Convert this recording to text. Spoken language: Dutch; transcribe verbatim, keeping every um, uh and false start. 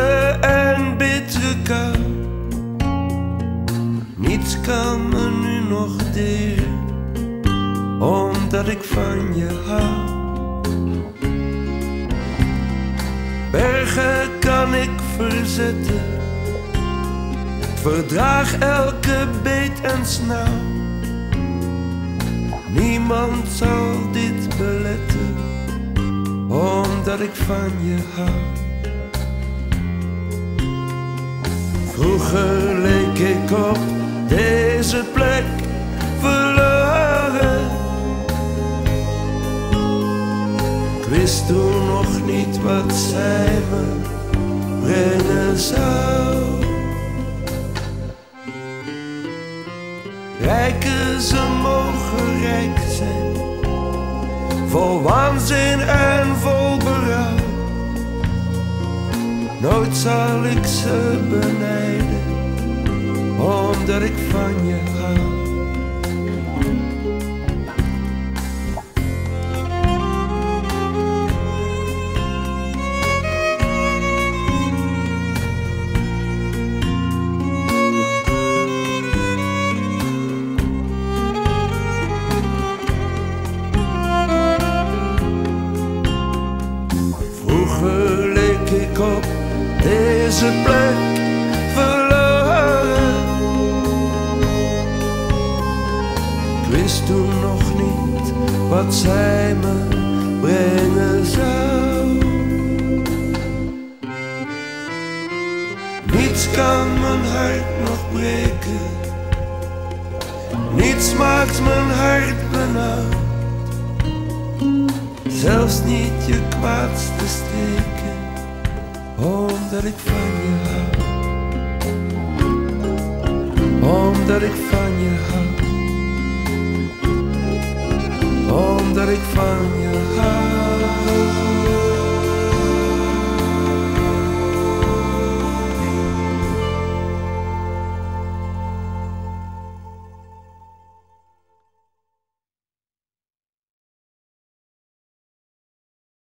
en bittere kou. Niets kan me nu nog deren, omdat ik van je hou. Bergen kan ik verzetten, verdraag elke beet en snauw. Niemand zal dit beletten, omdat ik van je hou. Vroeger leek ik op deze plek verloren. Ik wist toen nog niet wat zij me brengen zou. Rijken ze mogen rijk zijn, vol waanzin en vol berouw. Nooit zal ik ze benijden, omdat ik van je hou. Vroeger leek ik op deze plek verloren. Ik wist toen nog niet wat zij me brengen zou. Niets kan mijn hart nog breken, niets maakt mijn hart benauwd. Zelfs niet je kwaadste streken, omdat ik van je hou. Omdat ik van je hou. Omdat ik van je hou.